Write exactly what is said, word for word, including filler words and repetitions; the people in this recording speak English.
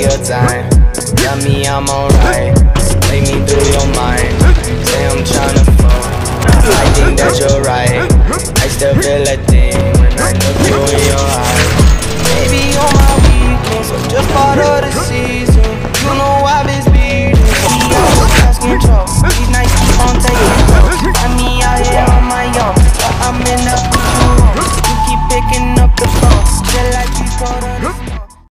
your time. Tell me I'm alright. Take me through your mind. Say I'm tryna fall. I think that you're right. I still feel a thing when I look through your eyes.